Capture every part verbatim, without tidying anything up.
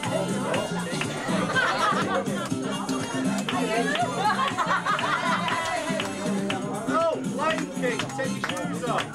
Oh, Lion King, take your shoes off.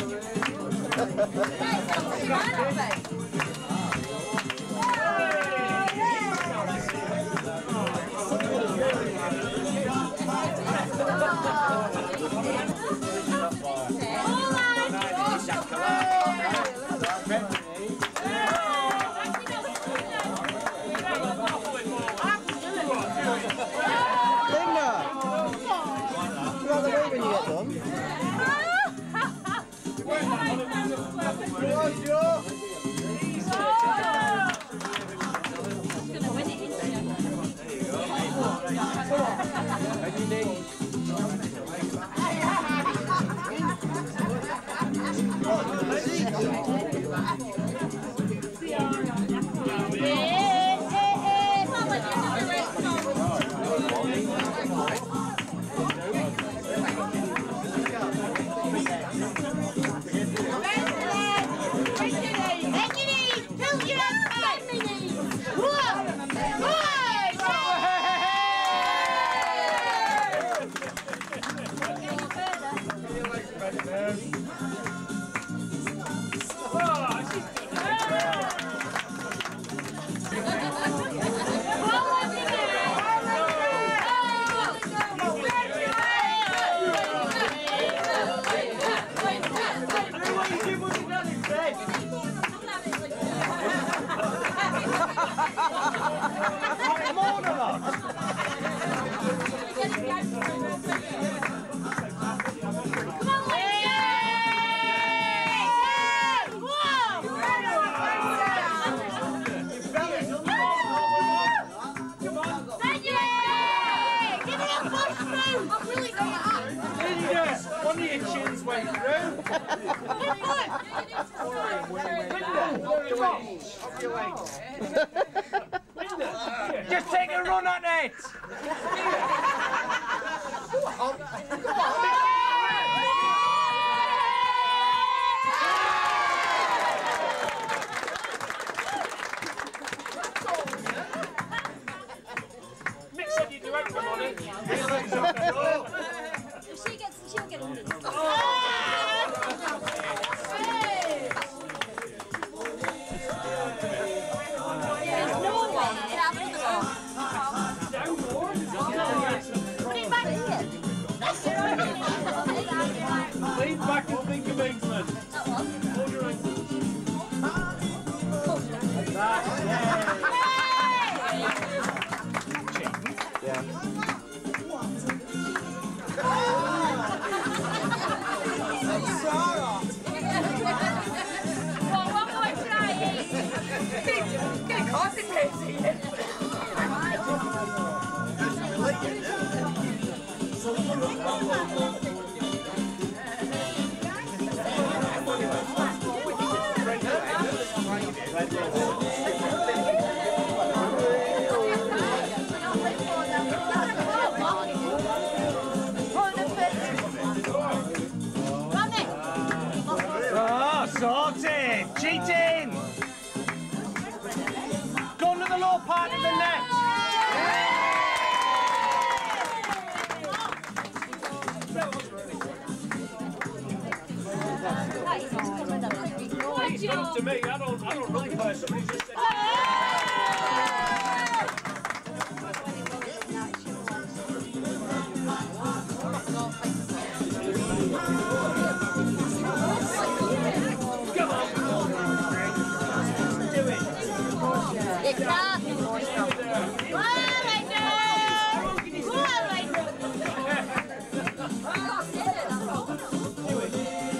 One of your chins went through. Just take a run at it. Mick said you do open on it. If she gets, she'll get on it. Lean back and think of England. Hold your ankles. Yeah. Well, one more try. Get concentrated. Oh, sorted! Cheating! Go to the lower part of the net! He's done to me, I don't, I don't look for somebody just said...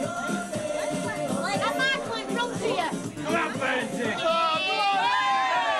Like, I might come from to you. Come on, Benji. Oh,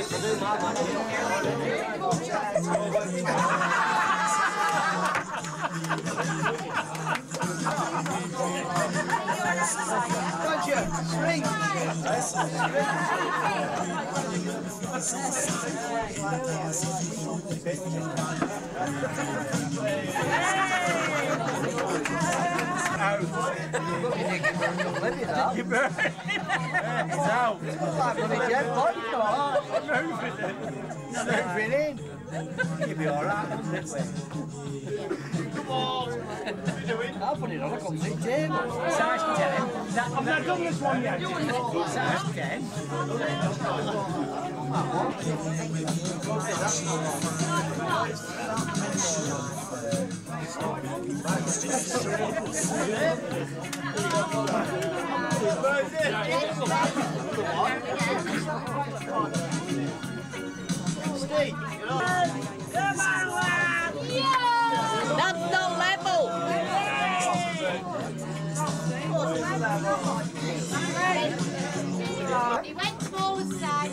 Roger, swing. You burn it. It's out. Moving in. You'll be alright. Come on. What are you doing? I'll put it on a complete table. Size ten. I've not done this one yet. Size ten. Steve, That's not level. He went forward side.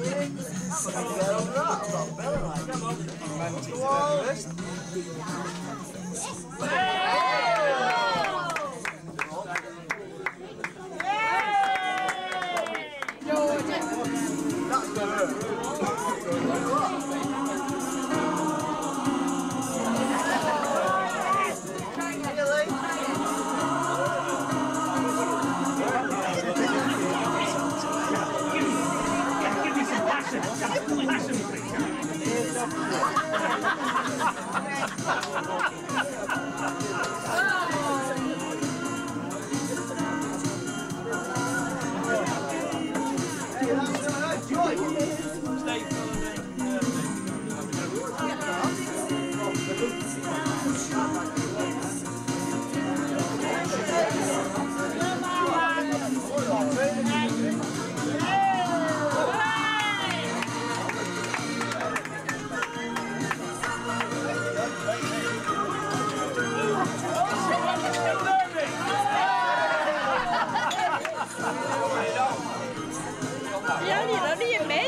Dạ gì đó đi về mẹ.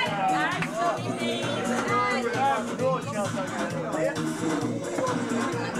Hey!